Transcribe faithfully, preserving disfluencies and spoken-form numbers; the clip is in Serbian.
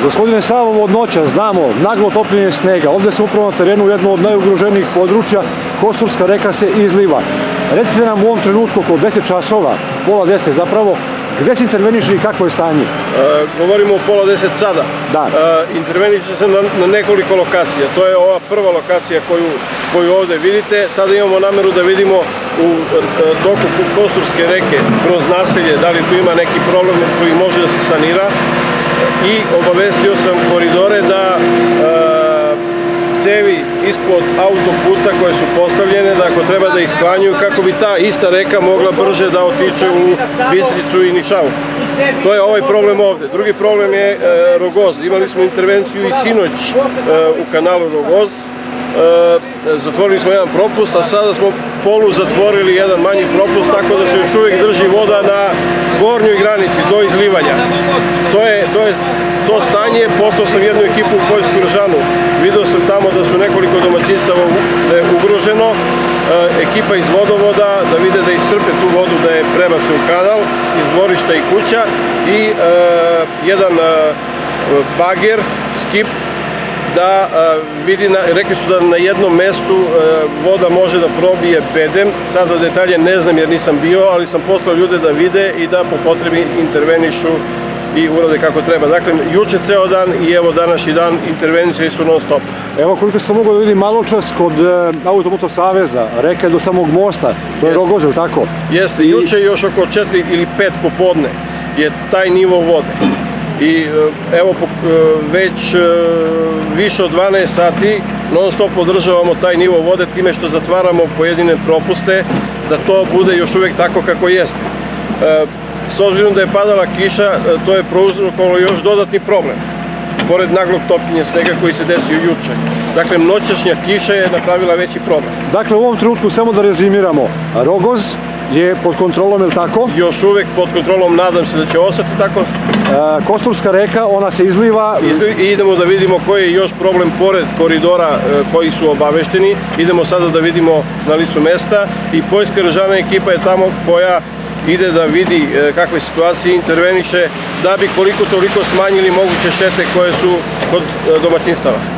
Gospodine Savo, od noća znamo naglo topljenje snega. Ovdje smo upravo na terenu u jedno od najugroženijih područja. Kosturska reka se izliva. Recite nam u ovom trenutku oko deset časova, pola deset zapravo, gde se interveniše i kakvo je stanje? E, govorimo o pola deset sada. Da. E, interveniše se na, na nekoliko lokacija. To je ova prva lokacija koju, koju ovdje vidite. Sada imamo nameru da vidimo u toku Kosturske reke kroz naselje da li tu ima neki problem koji može da se sanira. I obavestio sam koridore da e, cevi ispod autoputa koje su postavljene, da ako treba da isklanjuju kako bi ta ista reka mogla brže da otiče u Bistricu i Nišavu. To je ovaj problem ovde. Drugi problem je e, Rogoz. Imali smo intervenciju i sinoć e, u kanalu Rogoz. E, zatvorili smo jedan propust, a sada smo polu zatvorili jedan manji propust, tako da se još uvijek drži voda na gornjoj granici do izlivanja. To je, to je to stanje. Poslao sam jednu ekipu u Poljsku Ržanu. Video sam tamo da su nekoliko domaćinstava da je ugroženo. E, ekipa iz vodovoda da vide da iscrpe tu vodu, da je prebace u kanal, iz dvorišta i kuća i e, jedan e, bager, skip, da vidi, rekli su da na jednom mestu voda može da probije bedem. Sada detalje ne znam jer nisam bio, ali sam poslao ljude da vide i da po potrebi intervenišu i urade kako treba. Dakle, juče ceo dan i evo današnji dan intervencije su non stop. Evo koliko sam mogao da vidim malo čas kod Automotov saveza, reka je do samog mosta, to je Rogoz, ili tako? Jeste, juče još oko četiri ili pet popodne je taj nivo vode. I evo već više od dvanaest sati non stop održavamo taj nivo vode time što zatvaramo pojedine propuste da to bude još uvijek tako kako jeste. S obzirom da je padala kiša, to je prouzrokovalo još dodatni problem, pored naglog topljenja snega koji se desio juče. Dakle, noćašnja kiša je napravila veći problem. Dakle, u ovom trenutku samo da rezimiramo, Rogoz je pod kontrolom, je li tako? Još uvek pod kontrolom, nadam se da će ostati tako. E, Kosturska reka, ona se izliva. I idemo da vidimo koji je još problem pored koridora e, koji su obavešteni. Idemo sada da vidimo na licu mesta i Poljska Ržana ekipa je tamo koja ide da vidi e, kakve situacije interveniše da bi koliko toliko smanjili moguće štete koje su kod e, domaćinstava.